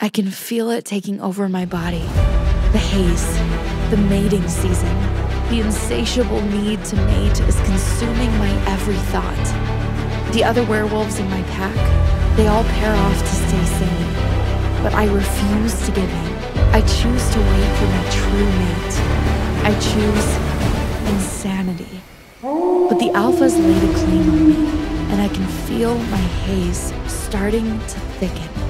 I can feel it taking over my body. The haze, the mating season, the insatiable need to mate is consuming my every thought. The other werewolves in my pack, they all pair off to stay sane. But I refuse to give in. I choose to wait for my true mate. I choose insanity. But the alphas laid a claim on me, and I can feel my haze starting to thicken.